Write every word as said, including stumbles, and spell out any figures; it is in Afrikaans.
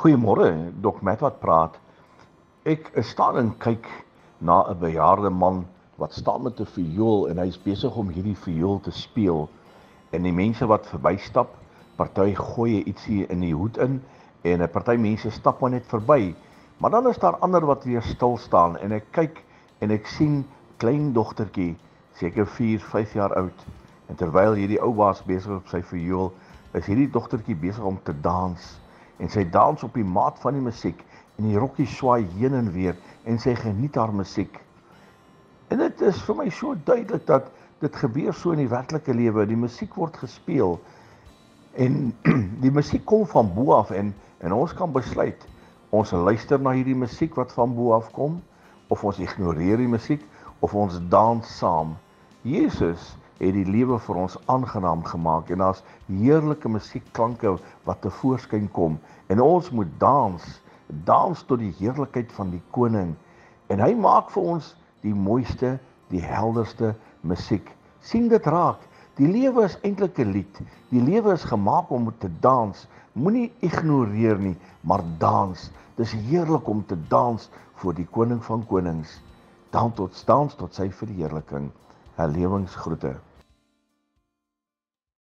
Goeiemôre, Dok Matt wat praat. Ek staan en kyk na 'n bejaarde man wat staan met 'n viool en hy's besig om hierdie viool te speel. En die mense wat verbystap, party gooi ietsie in die hoed in en 'n party mense stap maar net verby. Maar dan is daar ander wat weer stil staan en ek kyk en ek sien klein dogtertjie, seker vier, vyf jaar oud. En terwyl hierdie ou baas besig op sy viool, is hierdie dogtertjie besig om te dans. En sy dans op die maat van die musiek en die rokkie swaai heen en weer en sy geniet haar musiek. En dit is vir my so duidelik dat dit gebeur so in die werklike lewe. Die musiek word gespeel en die musiek kom van bo af en en ons kan besluit ons luister na hierdie musiek wat van bo af kom of ons ignoreer die musiek of ons dans saam. Jesus het die lewe vir ons aangenaam gemaak en daar's heerlike musiekklanke wat tevoorskyn kom en ons moet dans, dans tot die heerlikheid van die koning en hy maak vir ons die mooiste, die helderste musiek. Sien dit raak, die lewe is eintlik 'n lied, die lewe is gemaak om te dans, moenie ignoreer nie, maar dans. Dis heerlik om te dans voor die koning van konings, dans tot, dans tot sy verheerliking. Herlewingsgroete.